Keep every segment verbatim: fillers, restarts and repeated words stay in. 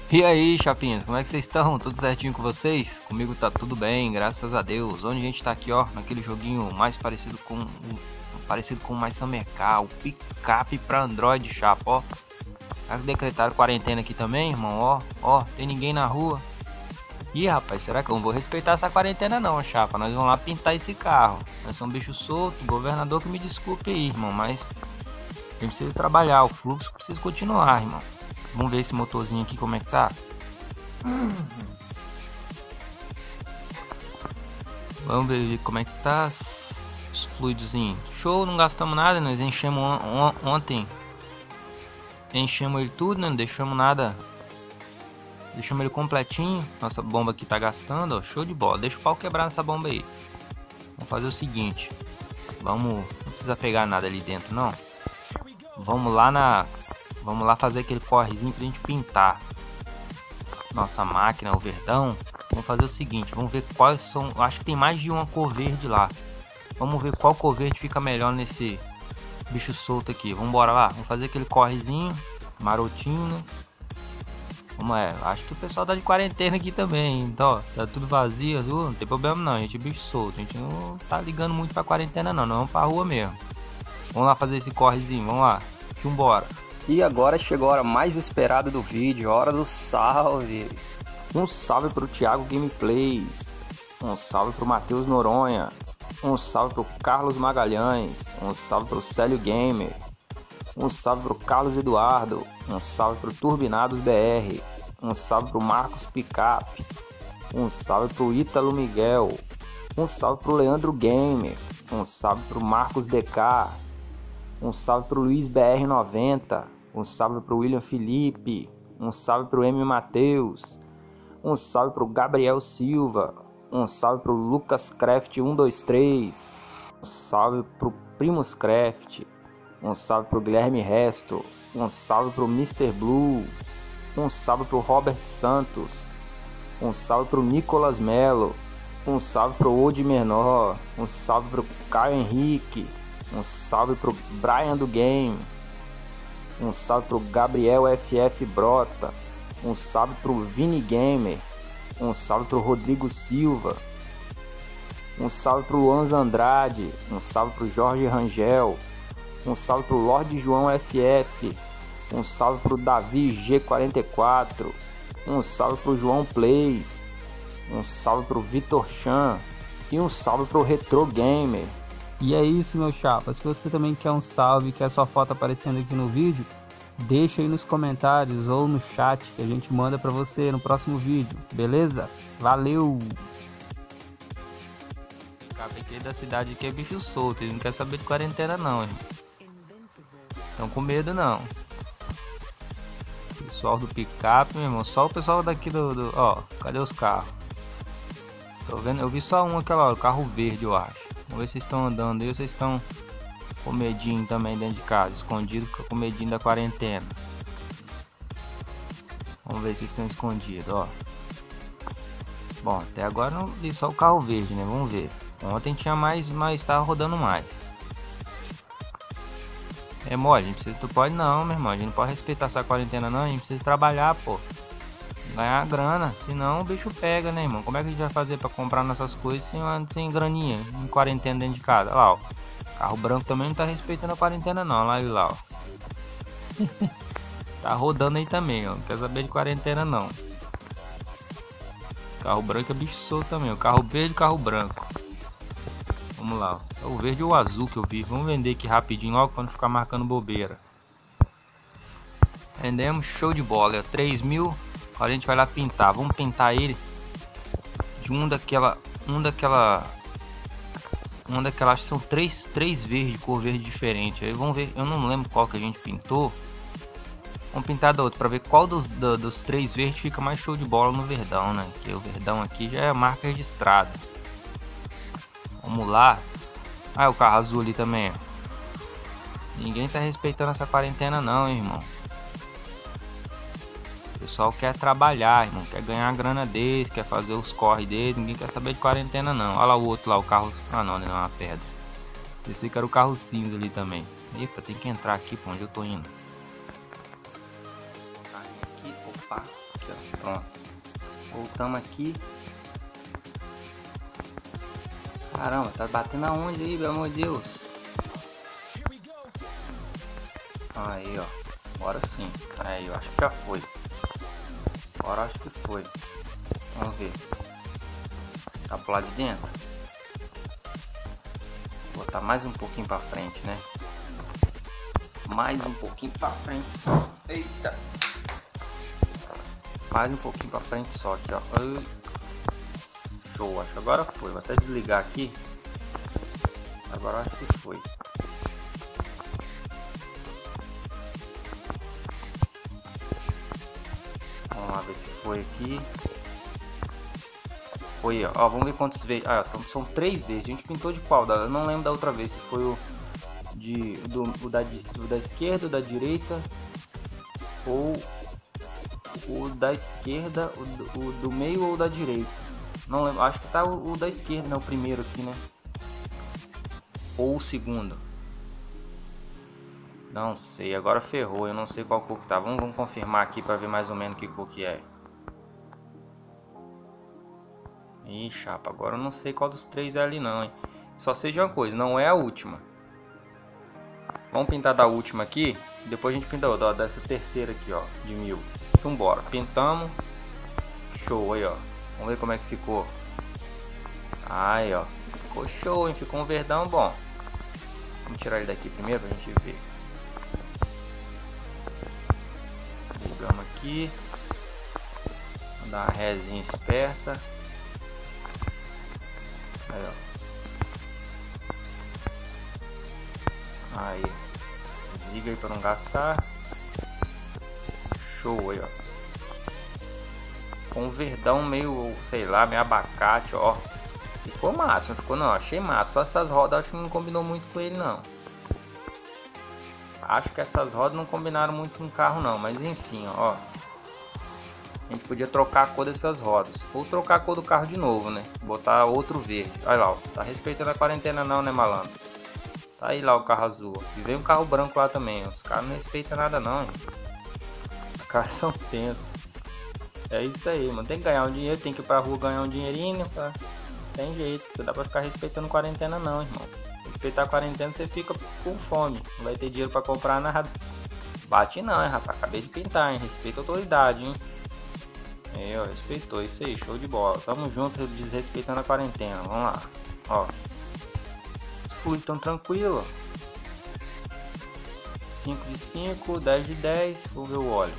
E aí, chapinhas, como é que vocês estão? Tudo certinho com vocês? Comigo tá tudo bem, graças a Deus. Onde a gente tá aqui, ó, naquele joguinho mais parecido com parecido com o My Summer Car, o picape pra Android, chapa, ó. Será que decretaram quarentena aqui também, irmão? Ó, ó, tem ninguém na rua. Ih, rapaz, será que eu não vou respeitar essa quarentena não, chapa? Nós vamos lá pintar esse carro. Nós somos bicho solto, governador que me desculpe aí, irmão, mas a gente precisa trabalhar, o fluxo precisa continuar, irmão. Vamos ver esse motorzinho aqui como é que tá. Vamos ver como é que tá os fluidozinhos. Show, não gastamos nada, nós enchemos on on ontem. Enchemos ele tudo, né? Não deixamos nada. Deixamos ele completinho. Nossa bomba aqui tá gastando, ó. Show de bola. Deixa o pau quebrar nessa bomba aí. Vamos fazer o seguinte. Vamos. Não precisa pegar nada ali dentro, não. Vamos lá na. Vamos lá fazer aquele correzinho pra gente pintar nossa máquina, o verdão. Vamos fazer o seguinte, vamos ver quais são. Acho que tem mais de uma cor verde lá. Vamos ver qual cor verde fica melhor nesse bicho solto aqui. Vamos embora lá. Vamos fazer aquele correzinho marotinho, né? Vamos é. Acho que o pessoal tá de quarentena aqui também. Então, ó, tá tudo vazio, viu? Não tem problema não, a gente é bicho solto. A gente não tá ligando muito pra quarentena não. Não vamos pra rua mesmo. Vamos lá fazer esse correzinho. Vamos lá. Vambora. E agora chegou a hora mais esperada do vídeo, a hora do salve. Um salve pro Thiago Gameplays, um salve pro Matheus Noronha, um salve pro Carlos Magalhães, um salve pro Célio Gamer, um salve pro Carlos Eduardo, um salve pro Turbinados B R, um salve pro Marcos Picape, um salve pro Ítalo Miguel, um salve pro Leandro Gamer, um salve pro Marcos D K, um salve pro Luiz B R noventa, um salve pro William Felipe, um salve pro M Matheus, um salve pro Gabriel Silva, um salve pro Lucas Craft um dois três, um salve pro Primus Craft, um salve pro Guilherme Resto, um salve pro mister Blue, um salve pro Robert Santos, um salve pro Nicolas Melo, um salve pro Odi Menor, um salve pro Caio Henrique, um salve pro Brian do Game, um salve pro Gabriel F F Brota, um salve pro Vini Gamer, um salve pro Rodrigo Silva, um salve pro Luan Andrade, um salve pro Jorge Rangel, um salve pro Lorde João F F, um salve pro Davi G quarenta e quatro, um salve pro João Plays, um salve pro Vitor Chan e um salve pro Retro Gamer. E é isso, meu chapa. Se você também quer um salve, quer sua foto aparecendo aqui no vídeo, deixa aí nos comentários ou no chat que a gente manda pra você no próximo vídeo, beleza? Valeu! O cara aqui da cidade aqui é bicho solto, ele não quer saber de quarentena não, irmão. Estão com medo não. Pessoal do picape, meu irmão, só o pessoal daqui do, do... Ó, cadê os carros? Tô vendo, eu vi só um aquela hora, o carro verde eu acho. Vamos ver se vocês estão andando aí ou vocês estão com medinho também dentro de casa, escondido com medinho da quarentena. Vamos ver se vocês estão escondidos, ó. Bom, até agora não vi só o carro verde, né? Vamos ver. Ontem tinha mais, mas tava rodando mais. É mole, a gente precisa, tu pode não, meu irmão. A gente não pode respeitar essa quarentena não, a gente precisa trabalhar, pô. Ganhar grana, senão o bicho pega, né, irmão? Como é que a gente vai fazer pra comprar nossas coisas sem, sem graninha, em quarentena dentro de casa? Olha lá, ó. Carro branco também não tá respeitando a quarentena não, olha lá ele lá, ó. Tá rodando aí também, ó. Não quer saber de quarentena não. Carro branco é bicho solto também, o carro verde e carro branco. Vamos lá, ó. É o verde ou o azul que eu vi. Vamos vender aqui rapidinho logo pra não ficar marcando bobeira. Vendemos, show de bola, é três mil. Agora a gente vai lá pintar. Vamos pintar ele de um daquela, um daquela, um daquela, acho que são três, três verdes, cor verde diferente. Aí vamos ver, eu não lembro qual que a gente pintou. Vamos pintar da outra para ver qual dos, do, dos três verdes fica mais show de bola no verdão, né? Que o verdão aqui já é a marca registrada. Vamos lá. Ah, o carro azul ali também. Ninguém tá respeitando essa quarentena não, hein, irmão. O pessoal quer trabalhar, irmão, quer ganhar a grana deles, quer fazer os corre deles, ninguém quer saber de quarentena não. Olha lá o outro lá, o carro... Ah não, não é uma pedra. Esse que era o carro cinza ali também. Epa, tem que entrar aqui pra onde eu tô indo. Aqui, opa, aqui, ó. Pronto. Voltamos aqui. Caramba, tá batendo aonde aí, pelo amor de Deus? Aí, ó. Agora sim. Aí, eu acho que já foi. Agora acho que foi. Vamos ver. Tá pro lado de dentro. Vou botar mais um pouquinho pra frente, né? Mais um pouquinho pra frente só. Eita! Mais um pouquinho pra frente só aqui, ó. Show, acho que agora foi. Vou até desligar aqui. Agora acho que foi. Vamos lá ver se foi aqui. Foi, ó. Ó, vamos ver quantos vezes. Ah, então são três vezes. A gente pintou de qual? Eu não lembro da outra vez. Se foi o, de, do, o, da, o da esquerda, o da direita. Ou o da esquerda, o do, o do meio ou da direita. Não lembro. Acho que tá o, o da esquerda, né? O primeiro aqui, né? Ou o segundo. Não sei. Agora ferrou. Eu não sei qual cor que tá. Vamos, vamos confirmar aqui para ver mais ou menos que cor que é. Ih, chapa, agora eu não sei qual dos três é ali não, hein? Só sei de uma coisa, não é a última. Vamos pintar da última aqui, depois a gente pinta outra, ó, dessa terceira aqui, ó, de mil. Então bora, pintamos. Show aí, ó. Vamos ver como é que ficou. Aí, ó. Ficou show, hein? Ficou um verdão bom. Vamos tirar ele daqui primeiro pra gente ver. Ligamos aqui. Vamos dar uma rezinha esperta. Aí, ó. Aí. Desliga aí para não gastar. Show aí, ó. Com um verdão meio, sei lá, meio abacate, ó. Ficou massa, não ficou não? Achei massa. Só essas rodas acho que não combinou muito com ele, não. Acho que essas rodas não combinaram muito com o carro, não. Mas enfim, ó. A gente podia trocar a cor dessas rodas. Ou trocar a cor do carro de novo, né? Botar outro verde. Olha lá, ó. Tá respeitando a quarentena não, né, malandro? Tá aí lá o carro azul. E vem um carro branco lá também. Os caras não respeitam nada não, hein? Os caras são tensos. É isso aí, mano. Tem que ganhar um dinheiro. Tem que ir pra rua ganhar um dinheirinho. Pra... Tem jeito. Não dá pra ficar respeitando quarentena não, irmão. Respeitar a quarentena você fica com fome. Não vai ter dinheiro pra comprar nada. Bate não, hein, rapaz. Acabei de pintar, hein. Respeita a autoridade, hein. Aí, ó, respeitou, isso aí, show de bola. Tamo junto, desrespeitando a quarentena. Vamos lá, ó. Fui tão tranquilo. cinco de cinco, dez de dez. Vamos ver o óleo.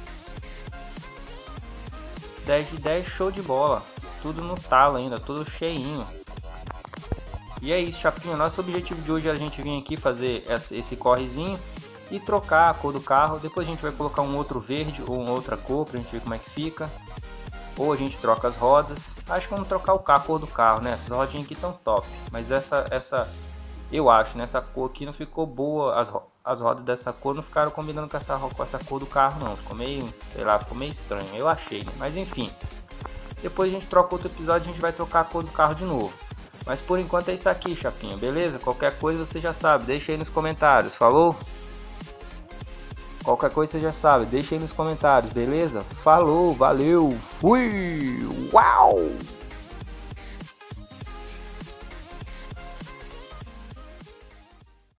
dez de dez, show de bola. Tudo no talo ainda, tudo cheinho. E é isso, chapinha. Nosso objetivo de hoje é a gente vir aqui fazer esse correzinho e trocar a cor do carro. Depois a gente vai colocar um outro verde ou uma outra cor pra gente ver como é que fica. Ou a gente troca as rodas. Acho que vamos trocar o carro, a cor do carro, né? Essas rodinhas aqui estão top. Mas essa, essa, eu acho, né? Essa cor aqui não ficou boa. As, as rodas dessa cor não ficaram combinando com essa, com essa cor do carro, não. Ficou meio, sei lá, ficou meio estranho. Eu achei, né? Mas enfim. Depois a gente troca outro episódio, a gente vai trocar a cor do carro de novo. Mas por enquanto é isso aqui, chapinha. Beleza? Qualquer coisa você já sabe. Deixa aí nos comentários. Falou? Qualquer coisa você já sabe, deixa aí nos comentários, beleza? Falou, valeu, fui, uau!